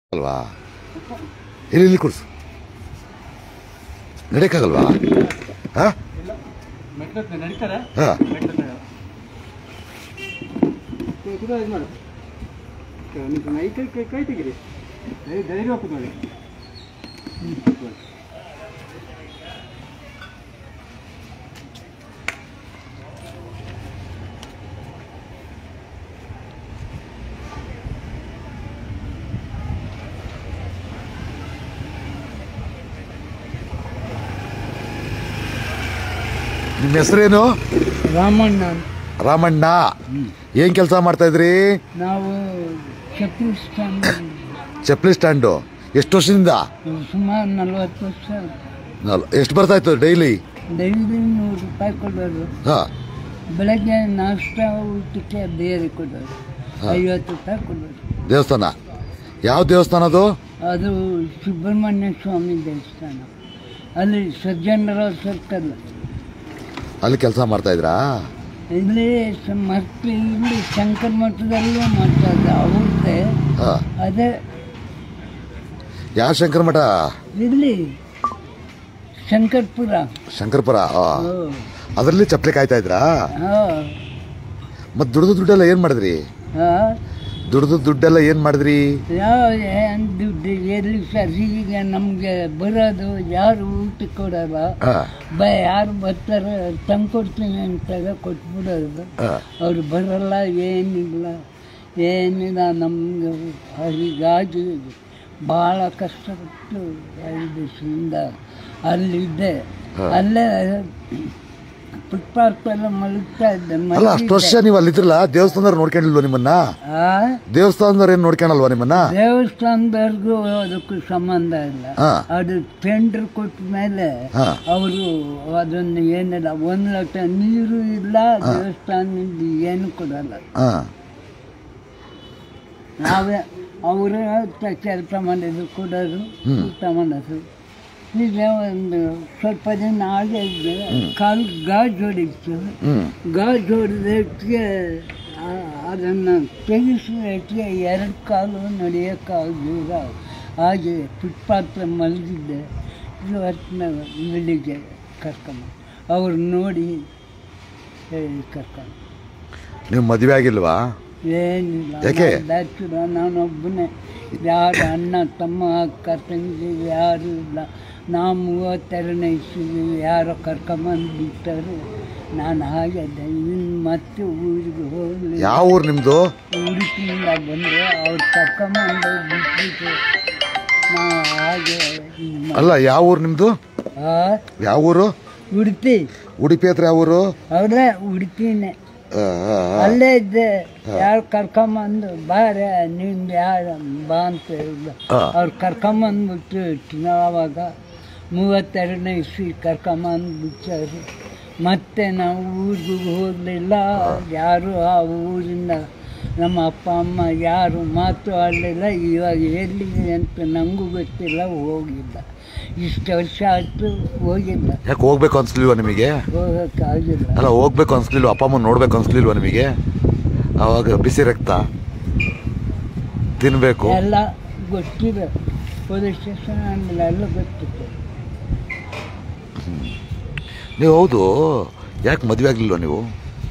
ಅಲ್ವಾ ಇಲ್ಲಿ ಕೂರಿಸು ನಡೆಯಕ್ಕಾಗಲ್ವಾ? ಹಾಂ ನಡೀತಾರೆ. ಕೈ ತೆಗಿರಿ, ಧೈರ್ಯ ಹಾಕೋದು ನೋಡಿ. ನಿಮ್ಮ ಹೆಸರೇನು? ರಾಮಣ್ಣ. ರಾಮಣ್ಣ, ಏನ್ ಕೆಲಸ ಮಾಡ್ತಾ ಇದ್ರಿ? ನಾವು ಚಪ್ಪಲಿ ಸ್ಟ್ಯಾಂಡು. ಎಷ್ಟು ವರ್ಷದಿಂದ? ಸುಮಾರು 40 ವರ್ಷ. ಎಷ್ಟು ಬರ್ತಾ ಇತ್ತು ಡೈಲಿ? ಡೈಲಿ 100 ರೂಪಾಯಿ ಕೊಡೋರು. ಬೆಳಗ್ಗೆ ನಾಷ್ಟ ಊಟಕ್ಕೆ ಬೇರೆ ಕೊಡೋರು. 50 ರೂಪಾಯಿ ಕೊಡೋರು. ದೇವಸ್ಥಾನ ಯಾವ ದೇವಸ್ಥಾನ ಅದು? ಅದು ಸುಬ್ರಹ್ಮಣ್ಯ ಸ್ವಾಮಿ ದೇವಸ್ಥಾನ. ಅಲ್ಲಿ ಸಜ್ಜನರಾವ್ ಸರ್ಕಲ್. ಅಲ್ಲಿ ಕೆಲಸ ಮಾಡ್ತಾ ಇದ್ರಾ? ಇಲ್ಲಿ ಇಲ್ಲಿ ಶಂಕರ ಮಠದಲ್ಲೂ ಮಾಡ್ತಾ ಇದ್ದ ಅವ್ರದ್ದೇ. ಅದೇ ಯಾವ ಶಂಕರ ಮಠ? ಇಲ್ಲಿ ಶಂಕರ್ಪುರ. ಶಂಕರ್ಪುರ. ಅದರಲ್ಲಿ ಚಪ್ಪಲಿ ಕಾಯ್ತಾ ಇದ್ರಾ? ಮತ್ ದುಡ್ಡೆಲ್ಲ ಏನ್ ಮಾಡಿದ್ರಿ? ದುಡ್ಡೆಲ್ಲ ಏನ್ ಮಾಡಿದ್ರಿ? ದುಡ್ಡು ಎಲ್ಲಿ ಸರ್, ಈಗ ನಮ್ಗೆ ಬರೋದು ಯಾರು ಊಟ ಕೊಡಲ್ಲ. ಯಾರು ಬರ್ತಾರೆ ತಂದ್ಕೊಡ್ತೀನಿ ಅಂತಾಗ ಕೊಟ್ಬಿಡೋದು. ಅವ್ರು ಬರಲ್ಲ, ಏನಿಲ್ಲ ನಮ್ಗೆ. ಹೀಗಾಗಿ ಭಾಳ ಕಷ್ಟಪಟ್ಟು 5 ದಿವಸದಿಂದ ಅಲ್ಲಿದ್ದೆ. ಅಲ್ಲೇ ಫುಟ್ಪಾತ್ ಎಲ್ಲ ಮಲಗ್ತಾ ಇದ್ದೆ. ಅಲ್ಲ, ಅಷ್ಟು ವರ್ಷ ನೀವು ಅಲ್ಲಿದ್ರಲ್ಲ, ದೇವಸ್ಥಾನದವ್ರು ನೋಡ್ಕೊಂಡಿಲ್ವ ನಿಮ್ಮನ್ನ? ದೇವಸ್ಥಾನದವ್ರು ಏನ್ ನೋಡ್ಕೊಳಲ್ವಾ ನಿಮ್ಮನ್ನ? ದೇವಸ್ಥಾನದವ್ರಿಗೂ ಅದಕ್ಕೂ ಸಂಬಂಧ ಇಲ್ಲ. ಅದು ಟೆಂಡರ್ ಕೊಟ್ಟ ಮೇಲೆ ಅವರು ಅದನ್ನು ಏನಿಲ್ಲ, 1 ಲೋಟ ನೀರು ಇಲ್ಲ, ದೇವಸ್ಥಾನದಿಂದ ಏನು ಕೊಡಲ್ಲ. ನಾವೇ ಅವರ ಕೆಲಸ ಮಾಡೋದು, ಕೊಡೋದು, ಊಟ ಮಾಡೋದು. ಈಗ ಒಂದು ಸ್ವಲ್ಪ ದಿನ ಹಾಗೆ ಇದ್ದೆ. ಕಾಲು ಗಾಜು ಹೊಡಿತು. ಗಾಜು ಹೊಡೆದಕ್ಕೆ ಅದನ್ನು ತೆಗಿಸೋದಕ್ಕೆ 2 ಕಾಲು ನಡೆಯೋಕ್ಕಾಗಲಿಲ್ಲ. ಹಾಗೆ ಫುಟ್ಪಾತ್ ಮಲಗಿದ್ದೆ. ಇವತ್ತಿನ ಬೆಳಿಗ್ಗೆ ಕರ್ಕೊಂಡು ಅವ್ರು ನೋಡಿ ಹೇಳಿ ಕರ್ಕೊಂಡು. ನೀವು ಮದುವೆ ಆಗಿಲ್ವಾ? ಏನಿಲ್ಲ, ನಾನೊಬ್ಬನೇ. ಯಾರು ಅಣ್ಣ ತಮ್ಮ ಅಕ್ಕ ತಂಗಿ ಯಾರು ಇಲ್ಲ. ನಾವು 32ನೇ ಇಸ್ವಿಗೆ ಯಾರೋ ಕರ್ಕೊಂಬಂದು ಬಿಟ್ಟರು. ನಾನು ಹಾಗೆ ಇನ್ನು ಮತ್ತೆ ಊರಿಗೆ ಹೋಗಲಿ. ಯಾವ ಊರು ನಿಮ್ಮದು? ಉಡುಪಿಯಿಂದ ಬಂದರೆ ಅವ್ರು ಕರ್ಕೊಂಬಂದು ಬಿಟ್ಬಿಟ್ಟು ನಾವು ಹಾಗೆ. ಅಲ್ಲ, ಯಾವ ಊರು ನಿಮ್ಮದು? ಯಾವ ಊರು? ಉಡುಪಿ. ಉಡುಪಿ ಹತ್ರ ಯಾವ ಊರು? ಅವ್ರೆ ಉಡುಪಿನೇ. ಅಲ್ಲೇ ಇದ್ದೆ. ಯಾರು ಕರ್ಕೊಂಬಂದು ಬಾರೆ ನಿಮ್ದು ಯಾರು ಬಾ ಅಂತ ಹೇಳಿದ್ರು. ಅವ್ರು ಕರ್ಕೊಂಬಂದ್ಬಿಟ್ಟು ಆವಾಗ 32ನೇ ಇಸ್ವಿ ಕರ್ಕೊಂಬಂದು ಬಿಟ್ಟರು. ಮತ್ತೆ ನಾವು ಊರಿಗೂ ಹೋಗಲಿಲ್ಲ. ಯಾರು ಆ ಊರಿಂದ ನಮ್ಮ ಅಪ್ಪ ಅಮ್ಮ ಯಾರು ಮಾತು ಆಡಲಿಲ್ಲ. ಇವಾಗ ಎಲ್ಲಿದೆ ಅಂತ ನನಗೂ ಗೊತ್ತಿಲ್ಲ, ಹೋಗಿಲ್ಲ. ಇಷ್ಟು ವರ್ಷ ಆಯ್ತು ಹೋಗಿಲ್ಲ. ಯಾಕೆ ಹೋಗ್ಬೇಕು ಅನ್ಸ್ಲಿಲ್ವಾ ನಿಮಗೆ? ಹೋಗೋಕ್ಕಾಗಿಲ್ಲ. ಅಲ್ಲ, ಹೋಗ್ಬೇಕು ಅನ್ಸ್ಲಿಲ್ವಾ? ಅಪ್ಪ ಅಮ್ಮ ನೋಡ್ಬೇಕು ಅನ್ಸ್ಲಿಲ್ವಾ ನಿಮಗೆ? ಅವಾಗ ಬಿಸಿ ರಕ್ತ ತಿನ್ಬೇಕು ಎಲ್ಲ ಗೊತ್ತಿದೆ. ಪೊಲೀಸ್ ಸ್ಟೇಷನ್ ಆಮೇಲೆ ಎಲ್ಲ ಗೊತ್ತಿತ್ತು. ನೀವು ಹೌದು, ಯಾಕೆ ಮದುವೆ ಆಗಲಿಲ್ವ ನೀವು?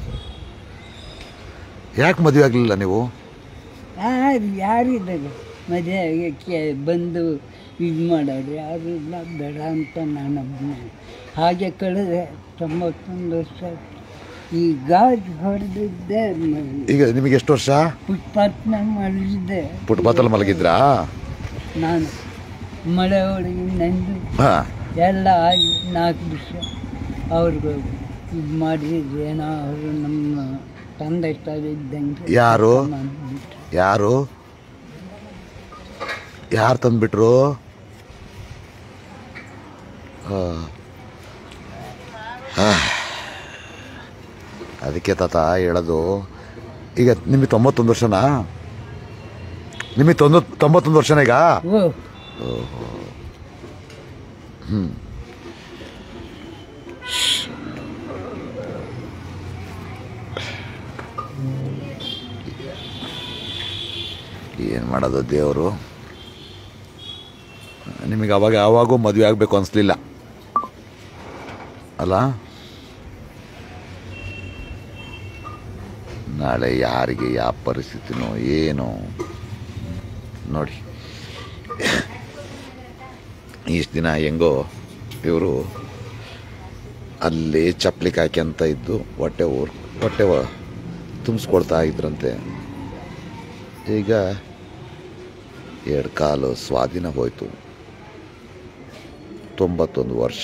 ಯಾಕೆ ಮದುವೆ ಆಗಲಿಲ್ಲ ನೀವು? ಯಾರಿದ್ದಾರೆ ಮದುವೆಗೆ ಬಂದು ಇದು ಮಾಡೋರು? ಯಾರು ಇಲ್ಲ. ಬೇಡ ಅಂತ ನಾನೊಬ್ಬನೇ ಹಾಗೆ ಕಳೆದೆ 91 ವರ್ಷ. ಈ ಗಾಜು ಹೊಡೆದಿದ್ದೆ. ಈಗ ನಿಮಗೆ ಎಷ್ಟು ವರ್ಷ? ಫುಟ್ಪಾತ್ನಾಗ ಮಲಗಿದ್ದೆ. ಫುಟ್ಪಾತಲ್ಲಿ ಮಲಗಿದ್ರಾ? ನಾನು ಮಳೆ ಹೊಡೆಗಿ ನಂದು ಎಲ್ಲ ಆಗಿ 4 ದಿವಸ ಅವ್ರಿಗೆ ಇದು ಮಾಡಿದ್ರು. ಏನೋ ಅವರು ನಮ್ಮ ತಂದೆ ಇದ್ದಂಗೆ. ಯಾರು ಯಾರು ಯಾರು ತಂದುಬಿಟ್ರು? ಅದಕ್ಕೆ ತಾತ ಹೇಳೋದು. ಈಗ ನಿಮಗೆ 91 ವರ್ಷನಾ? ನಿಮಗೆ 91 ವರ್ಷನ ಈಗ? ಓಹೋ. ಏನು ಮಾಡೋದು ದೇವರು. ನಿಮಗೆ ಆವಾಗೂ ಮದುವೆ ಆಗಬೇಕು ಅನಿಸ್ಲಿಲ್ಲ ಅಲ್ಲ? ನಾಳೆ ಯಾರಿಗೆ ಯಾವ ಪರಿಸ್ಥಿತಿನೋ ಏನೋ ನೋಡಿ. ಇಷ್ಟು ದಿನ ಹೆಂಗೋ ಇವರು ಅಲ್ಲಿ ಚಪ್ಪಲಿ ಹಾಕ್ಯಂತ ಇದ್ದು ಹೊಟ್ಟೆ ತುಂಬಿಸ್ಕೊಳ್ತಾ ಇದ್ರಂತೆ. ಈಗ 2 ಕಾಲು ಸ್ವಾಧೀನ ಹೋಯಿತು. 91 ವರ್ಷ.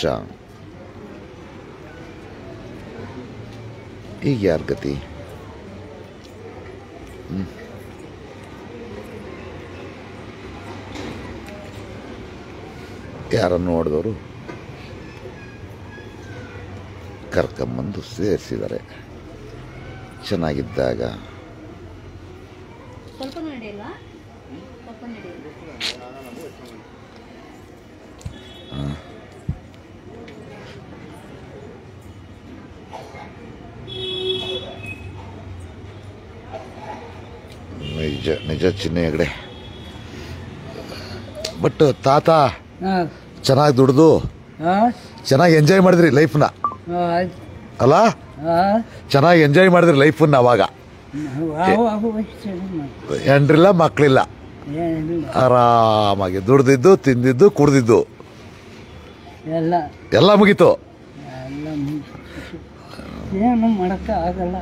ಈಗ ಯಾರ ಗತಿ? ಯಾರನ್ನು ನೋಡಿದವರು ಕರ್ಕೊಂಬಂದು ಸೇರಿಸಿದ್ದಾರೆ. ಚೆನ್ನಾಗಿದ್ದಾಗ ನಿಜ ಚಿನ್ನ ಹೆಗಡೆ. ಬಟ್ ತಾತ ಚೆನ್ನಾಗಿ ದುಡ್ದು ಚೆನ್ನಾಗಿ ಎಂಜಾಯ್ ಮಾಡಿದ್ರಿ ಲೈಫ್ನ ಅಲ್ಲ? ಚೆನ್ನಾಗಿ ಎಂಜಾಯ್ ಮಾಡಿದ್ರಿ ಲೈಫನ್ನ ಅವಾಗ. ಹೆಂಡ್ರಿಲ್ಲ ಮಕ್ಕಳಿಲ್ಲ, ಆರಾಮಾಗಿ ದುಡ್ದಿದ್ದು ತಿಂದಿದ್ದು ಕುಡ್ದಿದ್ದು ಎಲ್ಲ ಮುಗೀತು. ಏನು ಮಾಡಕ್ಕ ಆಗಲ್ಲ.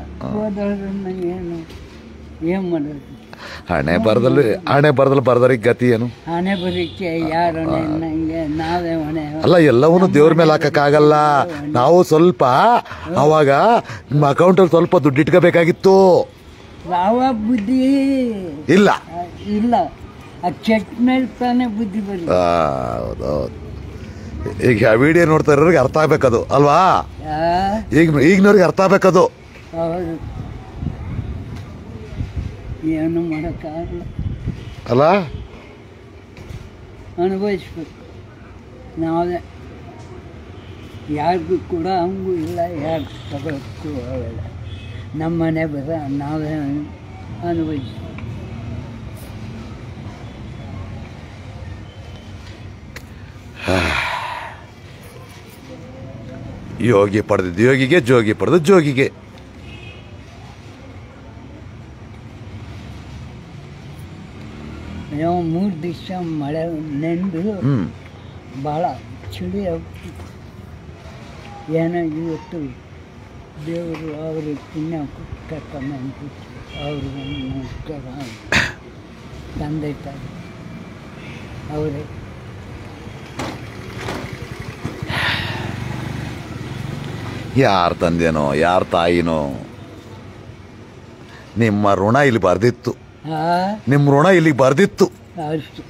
ಏನು ಮಾಡೋದು? ಹಣೆ ಬರದಲ್ಲಿ ಬರ್ದವ್ರಿಗೆ ಗತಿ ಏನು? ಹಣೆ ಬರೀಕೆ ಯಾರು ನಾವೇ ಹೊಣೆ ಅಲ್ಲ, ಎಲ್ಲವನ್ನೂ ದೇವ್ರ ಮೇಲೆ ಹಾಕಕ್ಕಾಗಲ್ಲ. ನಾವು ಸ್ವಲ್ಪ ಅವಾಗ ನಿಮ್ಮ ಅಕೌಂಟಲ್ಲಿ ಸ್ವಲ್ಪ ದುಡ್ಡು ಇಟ್ಕೋಬೇಕಾಗಿತ್ತು. ಯಾವ ಬುದ್ಧಿ ಇಲ್ಲ ಆ ಚೆಕ್ ಮೇಲೆ ತಾನೇ ಬುದ್ಧಿ ಬರುತ್ತೆ. ಹೌದೌದು. ಈಗ ವಿಡಿಯೋ ನೋಡ್ತಾ ಇರೋರಿಗೆ ಅರ್ಥ ಆಗ್ಬೇಕದು ಅಲ್ವಾ? ಈಗಿನವ್ರಿಗೆ ಅರ್ಥ ಆಗ್ಬೇಕದು. ಹೌದು, ಏನು ಮಾಡೋಕ್ಕಾಗಲ್ಲ ಅಲ್ಲ? ಅನುಭವಿಸ್ಬೇಕು ನಾವೇ. ಯಾರಿಗೂ ಕೂಡ ಹಂಗೂ ಇಲ್ಲ, ಯಾರು ತಗೋಕ್ಕೂ ಆಗಲ್ಲ. ನಮ್ಮ ಮನೆ ಬರ ನಾವೇ ಅನುಭವಿಸ್ಬೇಕು. ಯೋಗಿ ಪಡೆದಿದ್ದು ಯೋಗಿಗೆ, ಜೋಗಿ ಪಡೆದು ಜೋಗಿಗೆ. ನಾವು 3 ದಿವಸ ಮಳೆ ನೆಂದು ಭಾಳ ಚಳಿ ಆಗ್ತಿತ್ತು. ಏನೋ ಇವತ್ತು ದೇವರು ಅವ್ರಿಗೆ ಪುಣ್ಯ ಕರ್ಕೊಂಡ್ಬಿಟ್ಟು ಅವ್ರಿಗೆ ನಮಸ್ಕಾರ ತಂದೆ ತಾಯಿ ಅವರೇ. ಯಾರ ತಂದೆನೋ ಯಾರ ತಾಯಿನೋ ನಿಮ್ಮ ಋಣ ಇಲ್ಲಿ ಬರ್ದಿತ್ತು. ನಿಮ್ಮ ಋಣ ಇಲ್ಲಿ ಬರ್ದಿತ್ತು ಅಷ್ಟು.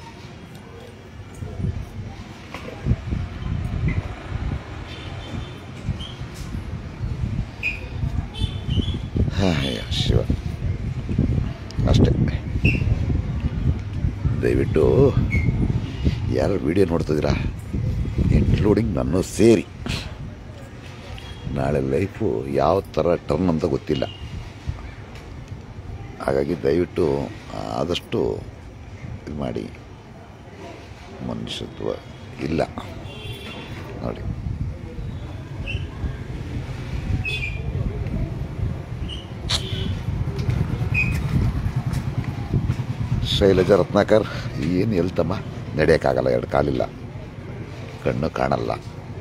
ಶಿವ ಅಷ್ಟೇ. ದಯವಿಟ್ಟು ಯಾರು ವಿಡಿಯೋ ನೋಡ್ತಿದ್ದೀರಾ, ಇನ್ಕ್ಲೂಡಿಂಗ್ ನಾನು ಸೇರಿ, ನಾಳೆ ಲೈಫು ಯಾವ ಥರ ಟರ್ನ್ ಅಂತ ಗೊತ್ತಿಲ್ಲ. ಹಾಗಾಗಿ ದಯವಿಟ್ಟು ಆದಷ್ಟು ಇದು ಮಾಡಿ. ಮನುಷ್ಯತ್ವ ಇಲ್ಲ ನೋಡಿ. ಶೈಲಜಾ ರತ್ನಾಕರ್, ಏನು ಹೇಳ್ತಮ್ಮ, ನಡೆಯೋಕ್ಕಾಗಲ್ಲ, 2 ಕಾಲಿಲ್ಲ, ಕಣ್ಣು ಕಾಣಲ್ಲ.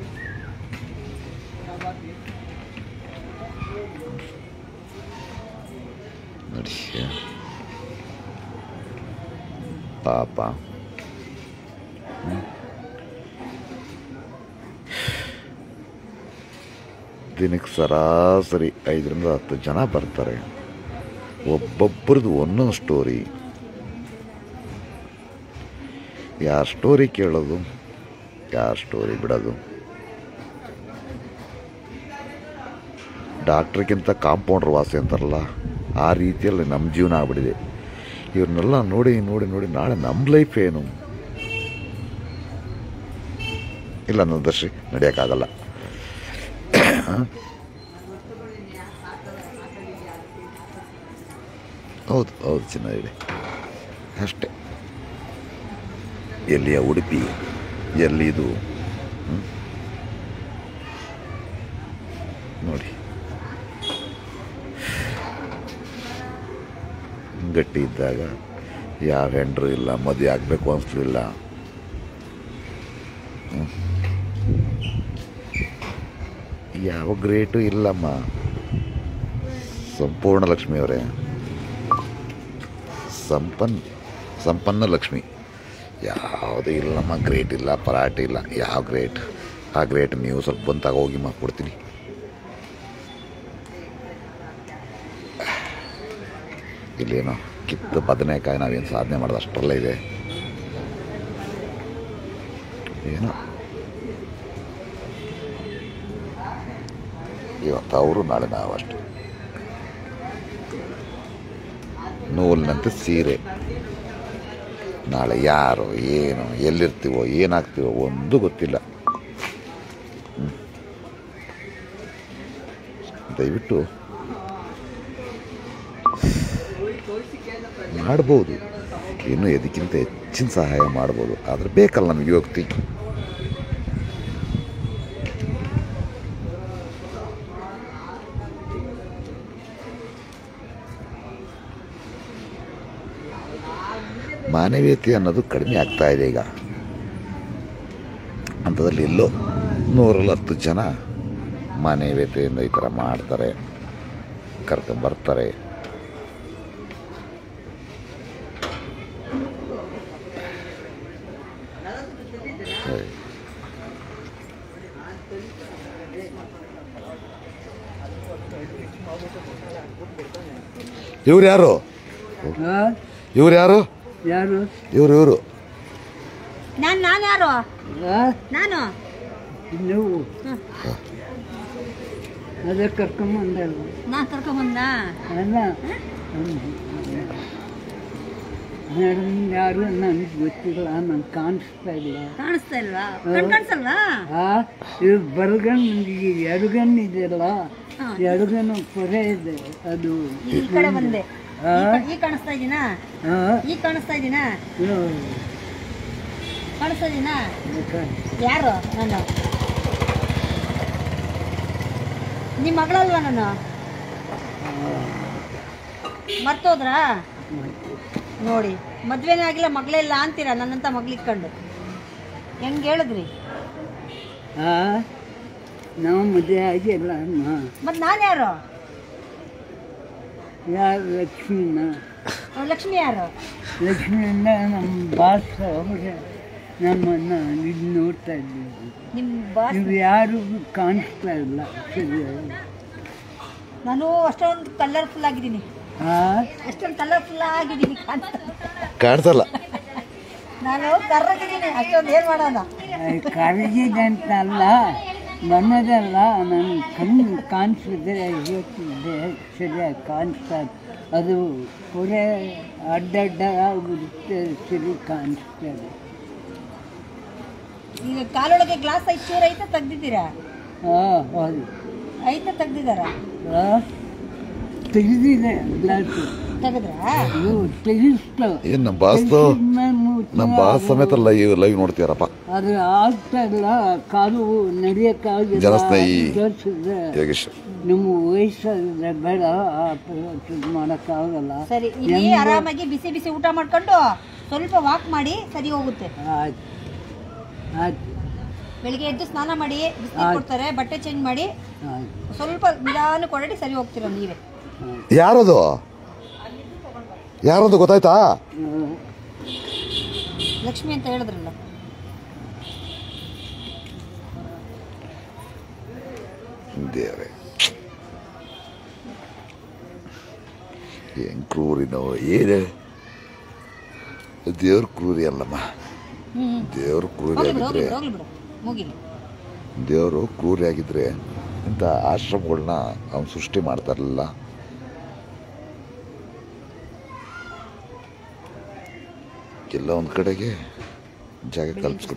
ನೋಡಿ ಪಾಪ. ದಿನಕ್ಕೆ ಸರಾಸರಿ 5ರಿಂದ 10 ಜನ ಬರ್ತಾರೆ. ಒಬ್ಬೊಬ್ಬರದು ಒಂದೊಂದು ಸ್ಟೋರಿ. ಯಾರ ಸ್ಟೋರಿ ಕೇಳೋದು, ಯಾರ ಸ್ಟೋರಿ ಬಿಡೋದು. ಡಾಕ್ಟ್ರಿಗಿಂತ ಕಾಂಪೌಂಡ್ರ್ ವಾಸಿ ಅಂತಾರಲ್ಲ, ಆ ರೀತಿಯಲ್ಲಿ ನಮ್ಮ ಜೀವನ ಆಗ್ಬಿಟ್ಟಿದೆ. ಇವ್ರನ್ನೆಲ್ಲ ನೋಡಿ ನೋಡಿ ನೋಡಿ ನಾಳೆ ನಮ್ಮ ಲೈಫ್ ಏನು? ಇಲ್ಲ ನನ್ನ ದರ್ಶಿ, ನಡೆಯೋಕ್ಕಾಗಲ್ಲ. ಹೌದು ಹೌದು, ಚಿನ್ನ ಇದೆ ಅಷ್ಟೇ. ಎಲ್ಲಿಯ ಉಡುಪಿ ಎಲ್ಲಿದು ನೋಡಿ, ಗಟ್ಟಿ ಇದ್ದಾಗ ಯಾವ ಹೆಂಡ್ರು ಇಲ್ಲ, ಮದುವೆ ಆಗಬೇಕು ಅನಿಸ್ಲಿಲ್ಲ. ಯಾವ ಗ್ರೇಟು ಇಲ್ಲಮ್ಮ. ಸಂಪೂರ್ಣ ಲಕ್ಷ್ಮಿಯವರೇ, ಸಂಪನ್ನ ಲಕ್ಷ್ಮಿ. ಯಾವುದೂ ಇಲ್ಲಮ್ಮ, ಗ್ರೇಟ್ ಇಲ್ಲ, ಪರಾಟೆ ಇಲ್ಲ. ಯಾವ ಗ್ರೇಟ್? ಆ ಗ್ರೇಟ್ ನೀವು ಸ್ವಲ್ಪ ಬಂದು ತಗೋಗಿ ಕೊಡ್ತೀನಿ. ಇಲ್ಲೇನೋ ಕಿತ್ತು ಬದನೆಕಾಯಿ ನಾವೇನು ಸಾಧನೆ ಮಾಡೋದು ಅಷ್ಟರಲ್ಲೇ ಇದೆ. ಏನೋ ಇವತ್ತು ಅವರು, ನಾಳೆ ನಾವು ಅಷ್ಟೆ. ನೂಲಿನಂತೆ ಸೀರೆ. ನಾಳೆ ಯಾರು, ಏನು, ಎಲ್ಲಿರ್ತೀವೋ, ಏನಾಗ್ತೀವೋ ಒಂದು ಗೊತ್ತಿಲ್ಲ. ದಯವಿಟ್ಟು ಮಾಡ್ಬೋದು, ಇನ್ನು ಇದಕ್ಕಿಂತ ಹೆಚ್ಚಿನ ಸಹಾಯ ಮಾಡ್ಬೋದು. ಆದರೆ ಬೇಕಲ್ಲ ನಮಗೆ ಯುವಕ್ತಿ. ಮಾನವೀಯತೆ ಅನ್ನೋದು ಕಡಿಮೆ ಆಗ್ತಾ ಇದೆ ಈಗ. ಅಂಥದ್ರಲ್ಲಿ ಎಲ್ಲೋ 110 ಜನ ಮಾನವೀಯತೆಯಿಂದ ಈ ಥರ ಮಾಡ್ತಾರೆ, ಕರ್ಕೊಂಬರ್ತಾರೆ. ಇವ್ರು ಯಾರು? ಇವ್ರು ಯಾರು? ಯಾರು? ಇವರು ನಾನು ಯಾರು? ನಾನು ನೀವು ಅದೇ ಕರ್ಕೊಂಬಂದಲ್ಲ. ನಾನು ಕರ್ಕೊಂಬಂದ ಅಲ್ಲ, ಮೇಡಮ್ ಯಾರು ನನಗೆ ಗೊತ್ತಿಲ್ಲ, ನನಗೆ ಕಾಣಿಸ್ತಾ ಇಲ್ಲ. ಕಾಣಿಸ್ತಾ ಇಲ್ವಾ? ಕಾಣಿಸಲ್ವಾ? ಇದು ಬಲಗಣ್ಣು, ಎಡಗಣ್ಣು ಇದೆಯಲ್ಲ, ಎಡಗಣ್ಣು ಪೊರೆ ಇದೆ, ಅದು ಈ ಕಡೆ ಬಂದೆ. ಈಗ ಕಾಣಿಸ್ತಾ ಇದೀನಾ? ಈಗ ಕಾಣಿಸ್ತಾ ಇದೀನಾ? ಕಾಣಿಸ್ತಾ ಇದೀನಾ? ಯಾರು ನಾನು? ನಿಮ್ಮ ಮಗಳಲ್ವಾ ನಾನು? ಮರ್ತೋದ್ರಾ? ನೋಡಿ, ಮದ್ವೆನೇ ಆಗಿಲ್ಲ, ಮಗಳೇ ಇಲ್ಲ ಅಂತೀರಾ ನನ್ನಂತ ಮಗಳಿಟ್ಕೊಂಡು. ಹೆಂಗೆ ಹೇಳಿದ್ರಿ? ನಾವು ಮದುವೆ ಆಗಿಲ್ಲ. ಮತ್ತು ನಾನು ಯಾರು? ಯಾರು? ಲಕ್ಷ್ಮಿನ. ಲಕ್ಷ್ಮಿ ಯಾರು? ಲಕ್ಷ್ಮಿಯಿಂದ ನಮ್ಮ ಬಾಸ್ ಅವರೇ ನಮ್ಮನ್ನು ಇದು ನೋಡ್ತಾ ಇದ್ದೀವಿ. ನಿಮ್ಮ ಬಾಸ್? ನೀವು ಯಾರು ಕಾಣಿಸ್ತಾ ಇಲ್ಲ ಸರಿಯಾಗಿ. ನಾನು ಅಷ್ಟೊಂದು ಕಲರ್ಫುಲ್ ಆಗಿದ್ದೀನಿ. ಅಷ್ಟೊಂದು ಕಲರ್ಫುಲ್ ಆಗಿದ್ದೀನಿ. ಕಾಣಿಸಲ್ಲ. ನಾನು ಕರ್ರಗಿದ್ದೀನಿ, ಅಷ್ಟೊಂದು ಏನು ಮಾಡೋಣ. ಕರಗಿದೆ ಅಂತ ಅಲ್ಲ, ನನ್ನದಲ್ಲ, ನನ್ನ ಕಣ್ಣು ಕಾಣಿಸಿದ್ರೆ ಇವತ್ತಿದೆ ಸರಿಯಾಗಿ ಕಾಣಿಸ್ತಾ. ಅದು ಪೊರೆ ಅಡ್ಡಡ್ಡ ಆಗಿರುತ್ತೆ, ಸರಿ ಕಾಣಿಸ್ತದೆ. ಈಗ ಕಾಲೊಳಗೆ ಗ್ಲಾಸ್ ಐದು ಚೂರು ಐತೆ ತೆಗ್ದಿದ್ದೀರಾ? ಹೌದು, ಐತೆ ತೆಗ್ದಿದ್ದಾರಾ? ತೆಗೆದಿದೆ ಗ್ಲಾಸ್. ತೆಗೆದ್ರಾ? ತೆಗಿಸ್ತು. ಏನು ನಮ್ಮ ಬಾಸ್ ಸಮೇತ ಲೈವ್ ನೋಡ್ತೀಯಾರಪ್ಪ. ಅದು ಆಗ್ತಾ ಇಲ್ಲ, ಕಾಲು ನಡೆಯೋಕ್ಕಾಗಿಲ್ಲ. ಜನಸ್ನೇಹಿ ಯೋಗೇಶ್, ನಿಮ್ಮ ವಯಸ್ಸಾಗಿದೆ, ಬೇಡ ಮಾಡೋಕ್ಕಾಗಲ್ಲ. ಸರಿ, ಇಲ್ಲಿ ಆರಾಮಾಗಿ ಬಿಸಿ ಬಿಸಿ ಊಟ ಮಾಡ್ಕೊಂಡು ಸ್ವಲ್ಪ ವಾಕ್ ಮಾಡಿ, ಸರಿ ಹೋಗುತ್ತೆ. ಆಯ್ತು ಆಯ್ತು. ಬೆಳಿಗ್ಗೆ ಎದ್ದು ಸ್ನಾನ ಮಾಡಿ, ಬಿಸಿನೀರು ಕೊಡ್ತಾರೆ, ಬಟ್ಟೆ ಚೇಂಜ್ ಮಾಡಿ, ಸ್ವಲ್ಪ ನಿಧಾನ ಕೊರಡಿ ಸರಿ ಹೋಗ್ತೀರ ನೀವೇ. ಯಾರದು ಗೊತ್ತಾಯ್ತಾ? ಲಕ್ಷ್ಮಿ ಅಂತ ಹೇಳಿದ್ರಲ್ಲ. ದೇವ್ರೆ, ಹೆಂಗ್ ಕ್ರೂರಿನೋ ಏನೇ. ದೇವ್ರ ಕ್ರೂರಿ ಅಲ್ಲಮ್ಮ, ದೇವ್ರ ಕ್ರೂರಿ ಆಗಿದ್ರೆ, ದೇವರು ಕ್ರೂರಿ ಆಗಿದ್ರೆ ಇಂಥ ಆಶ್ರಮಗಳನ್ನ ಅವ್ನು ಸೃಷ್ಟಿ ಮಾಡ್ತಾರಲ್ಲ. ಎಲ್ಲ ಒಂದು ಕಡೆಗೆ ಜಾಗ ಕಲ್ಪಿಸ್ಕೊಡಿ.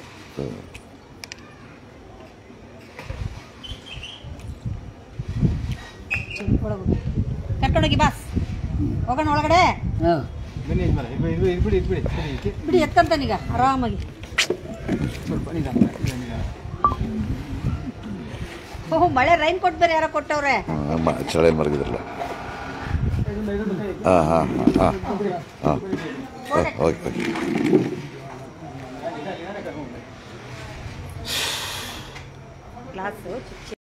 ಕರ್ಕೊಂಡೋಗಿ ಬಾಸ್, ಹೋಗೋಣ ಒಳಗಡೆ. ಬಿಡಿ ಎತ್ಕಂತಾನೀಗ ಆರಾಮಾಗಿ. ಓಹ್ ಮಳೆ ರೈನ್ ಕೊಟ್ಟು ಬೇರೆ ಯಾರೋ ಕೊಟ್ಟವ್ರೆ. ಚಳಿ ಮರಗಿದ್ರಲ್ಲ. ಹಾಂ ಹಾಂ ಹಾಂ ಹಾಂ ಹಾಂ ಓಕೆ ಗ್ಲಾಸು